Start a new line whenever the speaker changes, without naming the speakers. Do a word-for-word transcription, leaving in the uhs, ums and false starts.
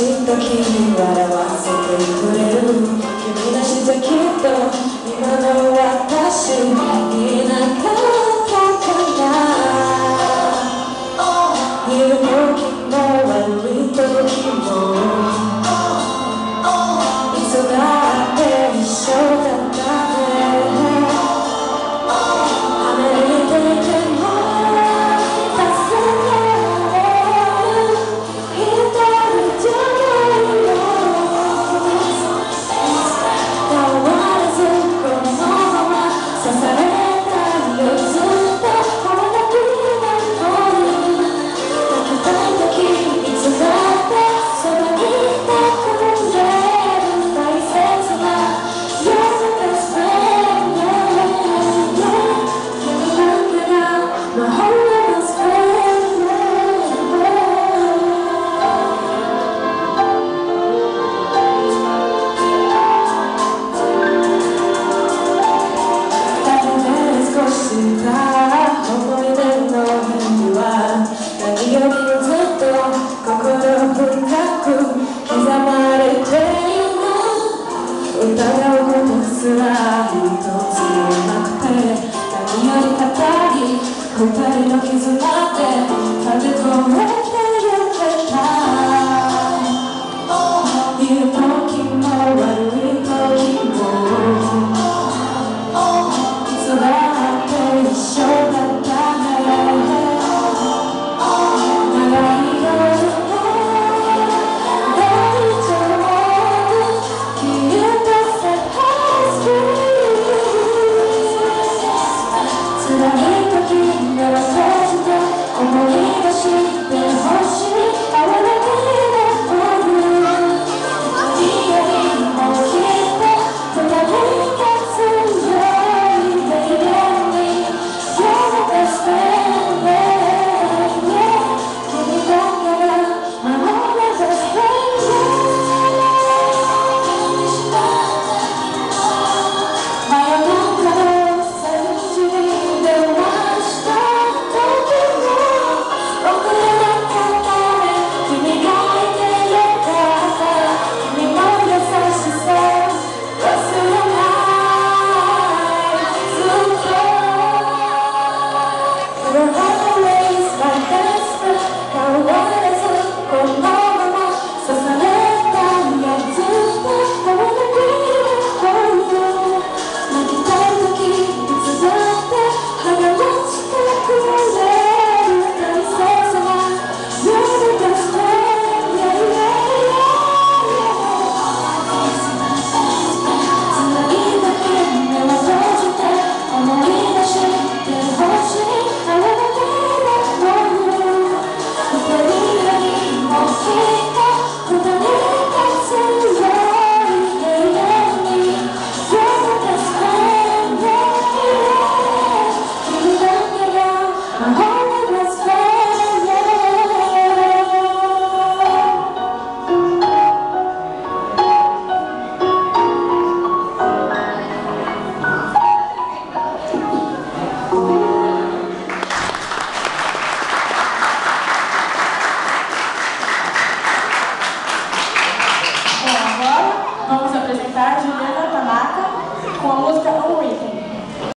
っと君笑わせてくれる君なしじゃきっと今の私いなかったかないい時も悪い時もいつだって一緒だったね離れていても疑うことすら一つなくて何より語り二人の絆で風越えてゆけたいい時も悪い時もいつだって一緒だったね長い夜
Juliana Tanaka com a música